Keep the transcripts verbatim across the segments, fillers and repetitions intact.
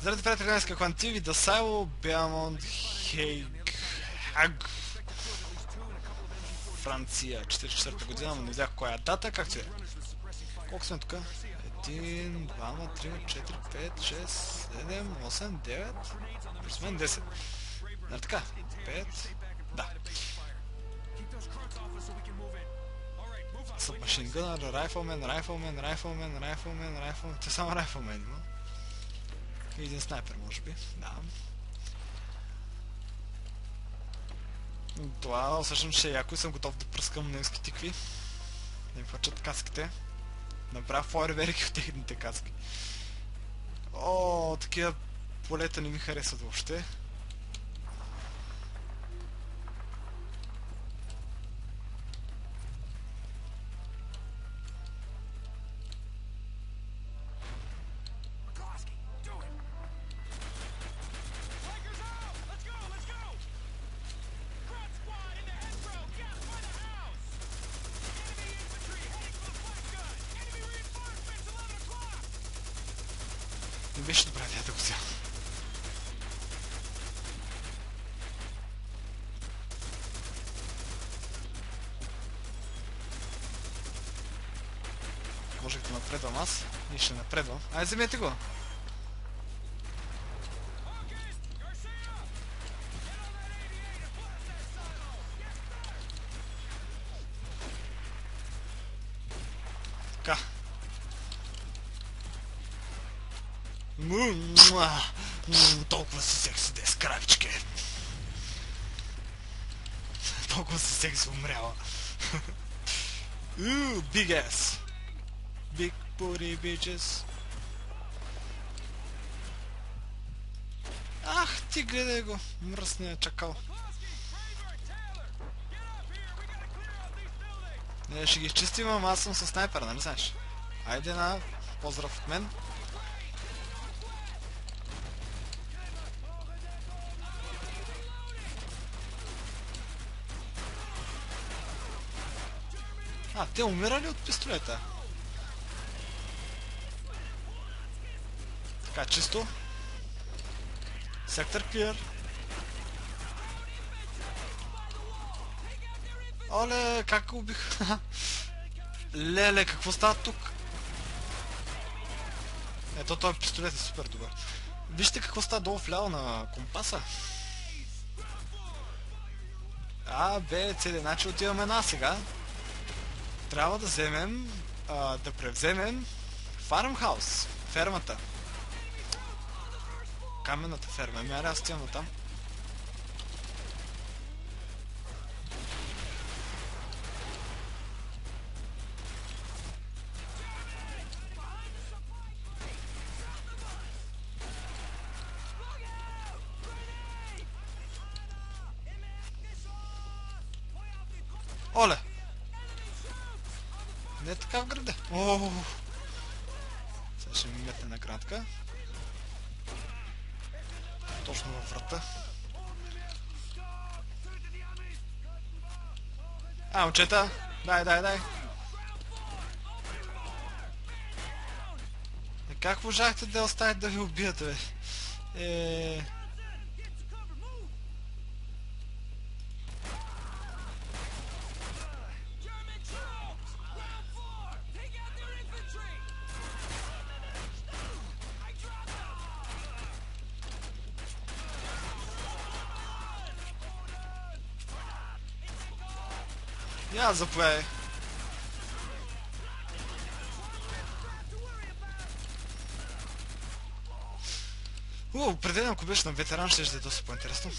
Здравейте, приятели, днес Quantivity да Silo, Белмонт, Хейг, Хаг, Франция, четиридесет и четвърта година, но не видях коя е дата, както е. Колко сме тук? едно, два, три, четири, пет, шест, седем, осем, девет, плюс мен десет. Нали така? пет, да. Submachine Gunner, Rifleman, Rifleman, Rifleman, Rifleman, Rifleman, те само Rifleman има. И един снайпер, може би, да. Това усещам, че е яко и съм готов да пръскам немски тикви. Да ми хвачат каските. Направя фойерверки от техните каски. О, такива полета не ми харесват въобще. Не беше добра идея да го взема. Можех да напредвам аз и ще напредвам. Айде, вземете го! Така. Толкова си секси дес, кравичке. Толкова си секси умряла. Ууу, big ass. Big booty bitches. Ах, ти гледай го, мръсния чакал. Не, ще ги изчистим, ама аз съм със снайпера, нали знаеш? Айде на поздрав от мен. А, те умирали от пистолета. Така, чисто. Сектор клир. Оле, как го убих? Леле, какво става тук? Ето, този пистолет е супер добър. Вижте какво става долу вляво на компаса. А, бе, цели, значи отиваме на сега. Трябва да вземем, а, да превземем Фармхаус, фермата. Каменната ферма. Ами аре, аз отивам на там. Оле! Не е така в града. Ооо! Сега ще ми метне на кратка. Точно във врата. А, момчета! Дай, дай, дай! Е, как можахте да оставите да ви убият, бе? Е... Я, заповядай. О, определено, ако беше на ветеран, ще е доста по-интересно.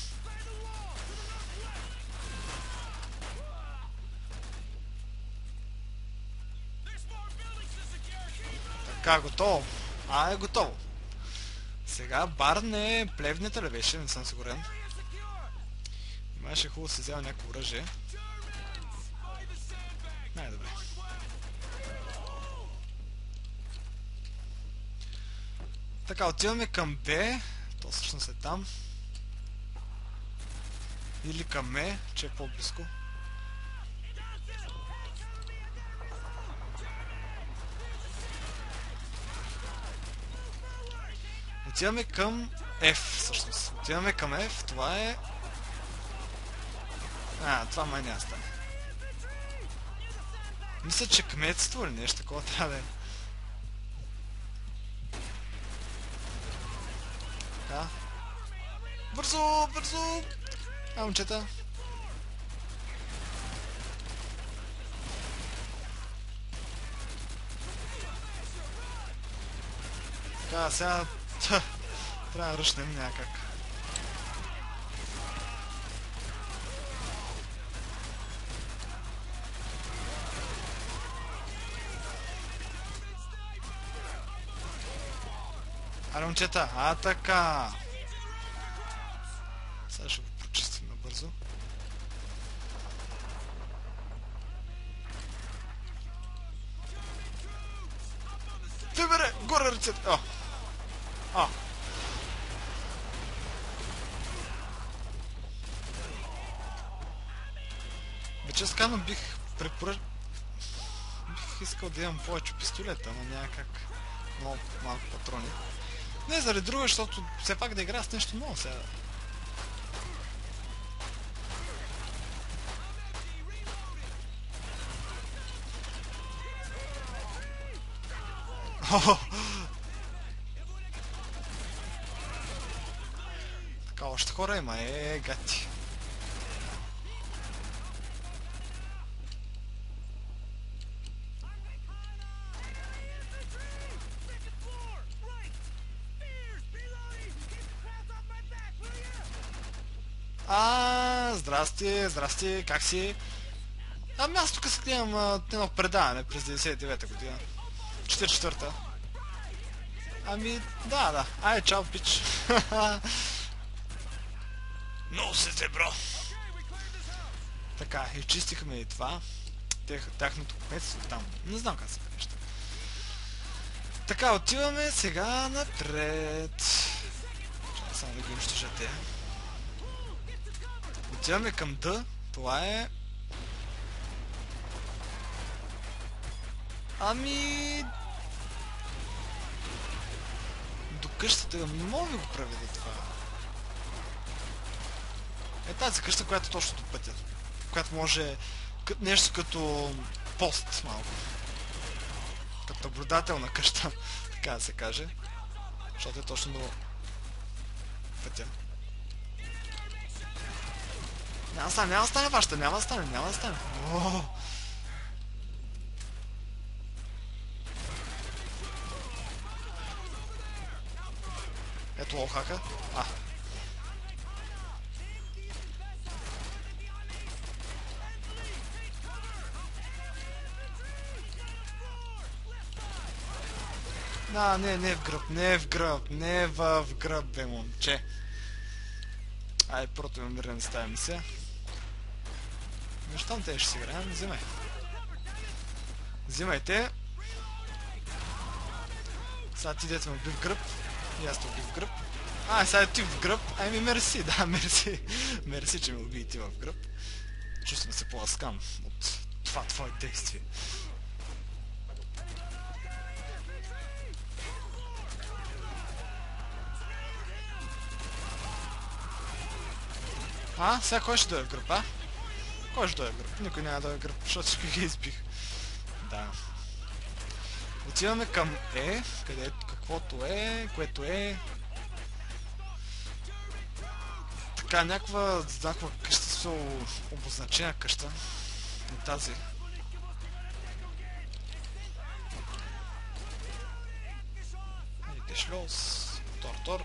Така, готово. А, е готово. Сега бар не плевнята ли беше, не съм сигурен. Имаше хубаво да се взема някакво оръжие. Най-добре. Така, отиваме към Б. То всъщност е там. Или към М, че е по-близко. Отиваме към F, всъщност. Отиваме към F, това е... А, това май няма стане. Мисля, че кметство или нещо такова трябва да е. Така. Бързо, бързо! А, момчета. Така, сега... Трябва да ръшнем някак. Аре, момчета, а така. Сега ще го прочистим набързо. Ти бере, горе ръцете! О! О! Вече скано бих препоръч... Бих искал да имам повече пистолета, но няма как. Много малко патрони. Не заради друга, защото все пак да игра с нещо ново сега. Така, още хора има, е, гати. А, здрасти, здрасти, как си? Ами аз тук си гледам едно предаване през деветдесет и девета година. четиридесет и четвърта. Ами, да, да. Ай, чао, пич. Много се те, бро. Така, изчистихме и това. Тех, тяхното кметство там. Не знам как се нарежда. Така, отиваме сега напред. Чакай само да ги унищожа те. Отиваме към Д. Това е... Ами... До къщата не мога да го правя да това. Е тази къща, която точно до пътя. Която може... Нещо като пост малко. Като наблюдателна къща, така да се каже. Защото е точно до пътя. Няма да стане, няма да стане вашата, няма да стане, няма да стане. Ооо! Ето лоухака. А. Да, не, не в гръб, не в гръб, не в гръб, бе, момче. Ай, прото ме мирен, ставим се. Щом те ще си играем, взимай. Взимайте. Сега ти дете ме би в гръб. И аз те уби в гръб. А, сега ти в гръб. Ами мерси, да, мерси. Мерси, че ме уби и ти в гръб. Чувствам се по-ласкан от това твое действие. А, сега кой ще дойде в гръб, а? Кой ще дойде в гръб? Никой няма да дойде в гръб, защото всички ги избих. Да. Отиваме към Е, където каквото е, което е. Така, някаква знаква къща, са обозначена къща. И тази. Идеш лос, тор-тор.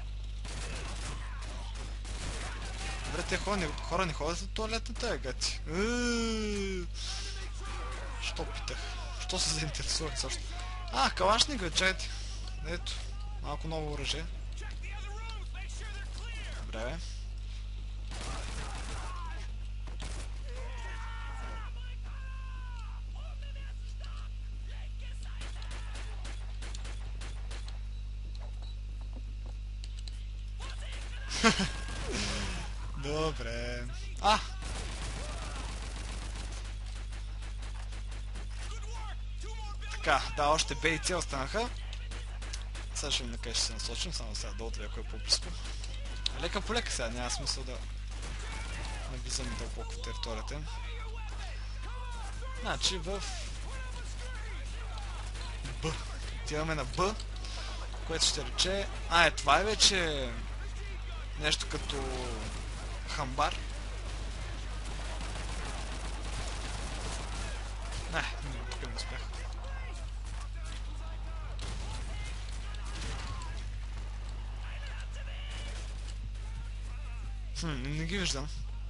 Добре, те хора не ходят за туалетната, е, гати. Що питах? Що се заинтересувах също? А, калашник, бе, чайте. Ето, малко ново оръжие. Добре, бе. Добре. А! Така, да, още Б и С останаха. Сега ще видим на къде ще се насочим, само сега да отвия, ако е по-близко. Лека по лека сега, няма смисъл да навлизаме дълбоко в територията. Значи в Б. Отиваме на Б, което ще рече... А, е, това е вече нещо като хамбар. Не, не, тук не успях. Хм, не ги виждам.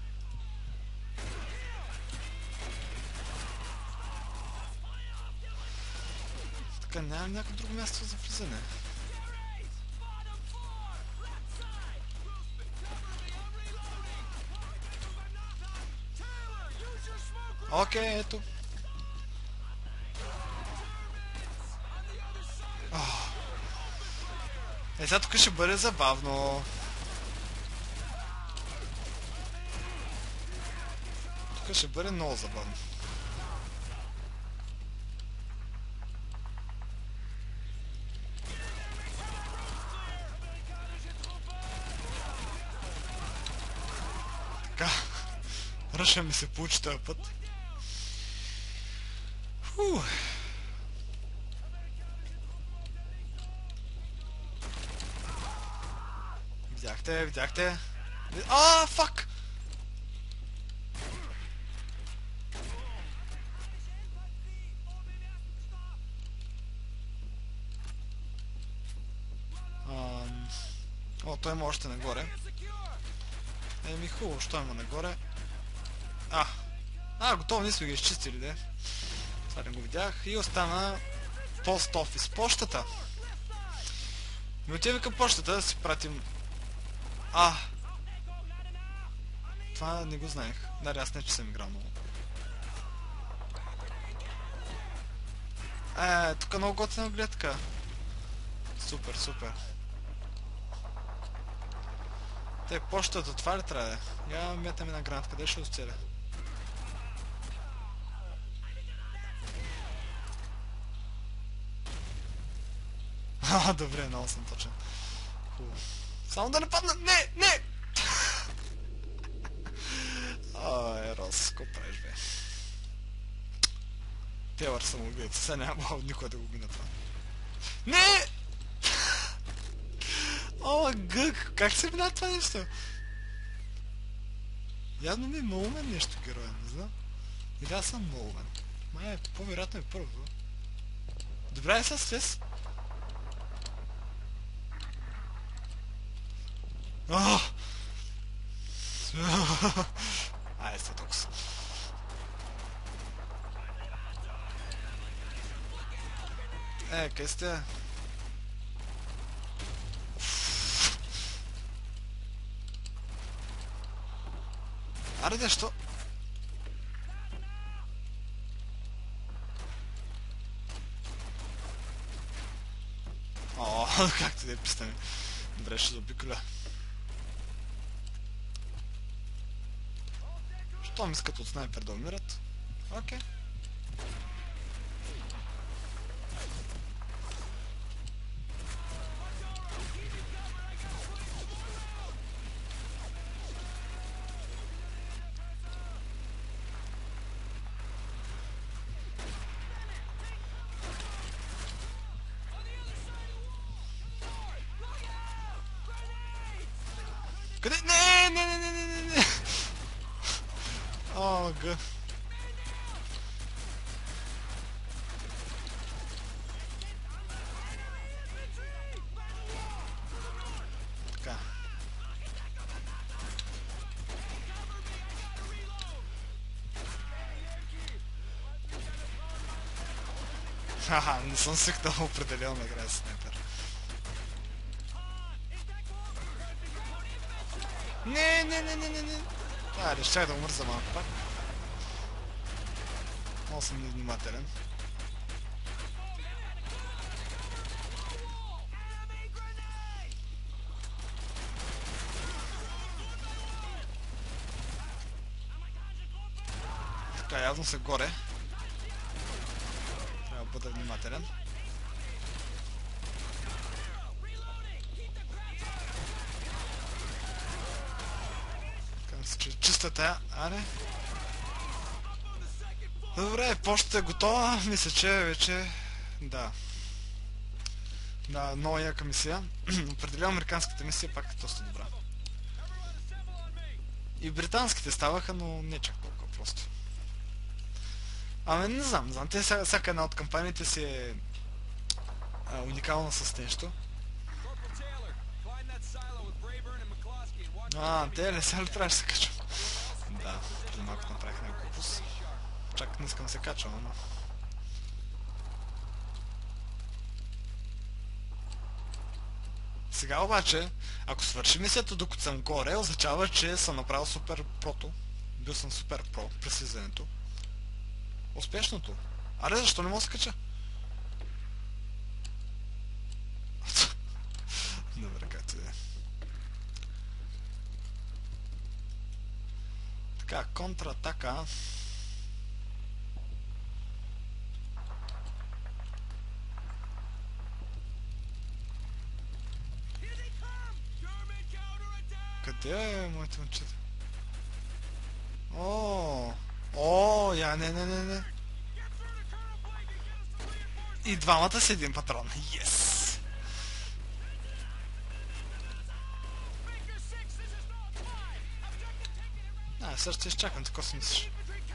Така, нямам някакво друго място за влизане. Окей, ето. Е, сега тук ще бъде забавно. Тук ще бъде много забавно. Така. Ръша ми се получи този път. Фу. Видяхте, видяхте. А, фак! Ам... О, той има още нагоре. Еми хубаво, що има нагоре. А, а, готово, ние сме ги изчистили, де. Това не го видях. И остана пост офис. Почтата. Ми отиваме към почтата да си пратим... А! Това не го знаех. Даре, аз не че съм играл много. Е, тук много готина гледка. Супер, супер. Те, почтата, това ли трябва да е? Я метаме на гранат, къде ще оцеля? А, добре, много съм точен. Хубаво. Само да не падна... Не, не! Ай, Рос, какво правиш, бе? Телър самоубийца, сега няма мога никой да го мина това. Не! О, гък, как се мина това нещо? Явно ми е малумен нещо героя, не знам. Или аз съм малумен. Май, по-вероятно е първо. Добре, е с тез. Ах! Айде се толкова. Е, къде сте? Аре, да, що? О, както да е пристане. Добре, ще заобиколя. Щом искат от снайпер да умират? Окей. Къде? Не, не, не, не, не, не, не. О, г. Така. Хаха, не съм свикнал определено да играя с снайпер. Не, не, не, не, не, не. Айде, ще да умърза малко пак. Много съм невнимателен. Така, явно са горе. Трябва да бъда внимателен. почта тая. Аре. Добре, почта е готова. Мисля, че вече... Да. Да, много яка мисия. Определено американската мисия пак е доста добра. И британските ставаха, но не чак толкова просто. Ами не знам, не знам. Те, всяка една от кампаниите си е а, уникална с нещо. А, те ли сега ли трябваше да се качвам? Да, преди малко направих някакъв глупост. Чак не искам да се качвам, но... Сега обаче, ако свърши мисията докато съм горе, означава, че съм направил супер прото. Бил съм супер про при слизането. Успешното. Аре, защо не мога да се кача? Добре, както е. Така, контратака. Къде е моите момчета? О, о, я, не, не, не, не. И двамата с един патрон. Yes! А, също ще изчакам, тако си мислиш.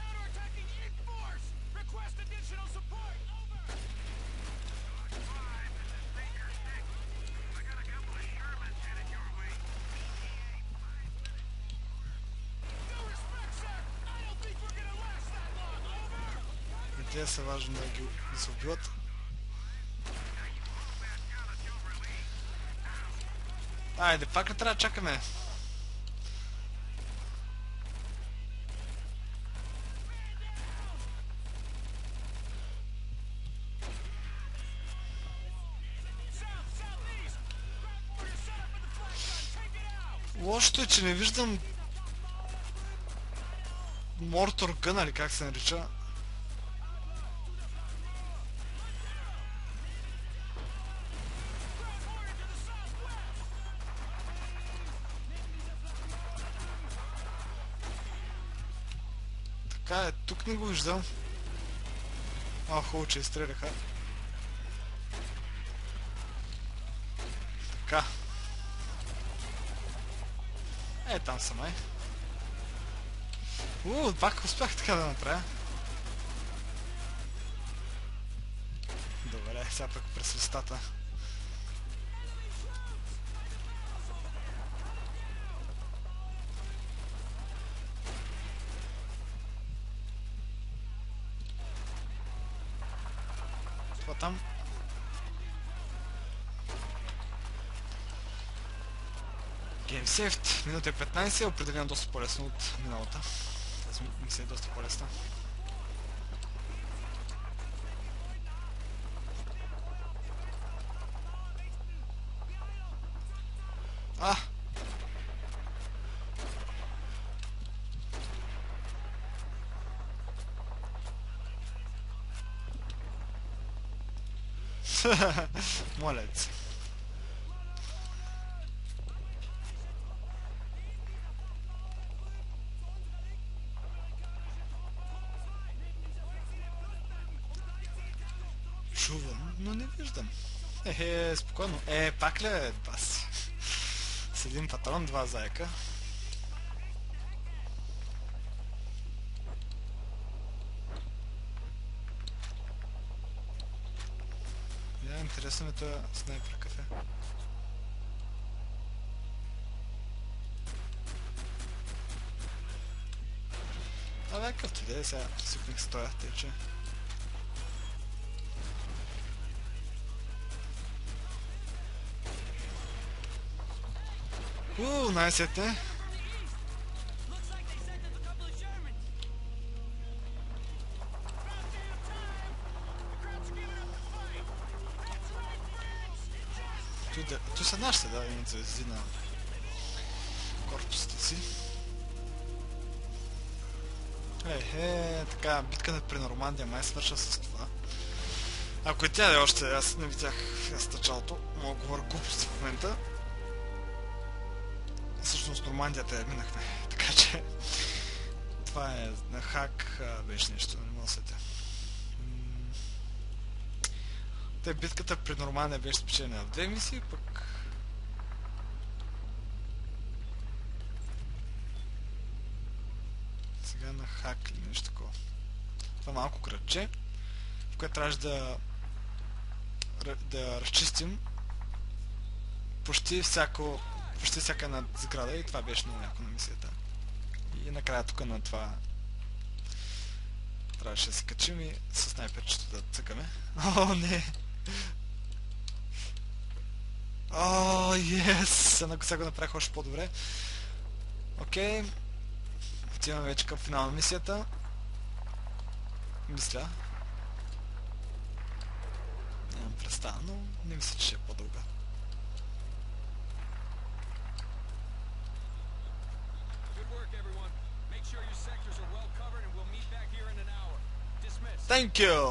Те са важно да ги да се убиват. Айде, пак ли трябва да чакаме? Лошото е, че не виждам Мортор Гън, или как се нарича. Така е, тук не го виждам. А, хубаво, че изстреляха. Така. Е, там са май. Уу, пак успях така да направя. Добре, сега пък през листата. Това там. Game saved. Минута е петнайсет, е определено доста по-лесно от миналата. Тази мисля е доста по-лесна. А! Молец. Чувам, но не виждам. Ехе, спокойно. Е, пак ли е бас? С един патрон, два заека. Я, интересно ми това снайпер кафе. Абе, какъвто да е, сега сипних стоя, тече. Ууу, най-сетне. Tu са нашите, да, имат звезди на корпусите си. Ехе, така, битката при Нормандия май свърша с това. Ако и тя е още, аз не видях в началото, мога да говоря глупости в момента. Всъщност Нормандията я минахме, така че Това е на хак, беше нещо, не мога да сетя. Те битката при нормалния беше спечелена в две мисии, пък... Сега на хак или нещо такова. Това малко кръгче, в което трябваше да... да разчистим почти всяко... почти всяка една сграда и това беше много яко на мисията. И накрая тук на това трябваше да се качим и със снайперчето да цъкаме. О, не! О, ес! Една сега го направих още по-добре. Окей. Отиваме вече към финал на мисията. Мисля. Нямам представа, но не мисля, че ще е по-дълга. Thank you!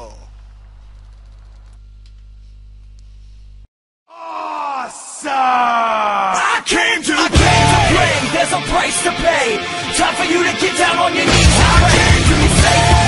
Awesome! I came to play! There's a price to pay! Time for you to get down on your knees! I came to play!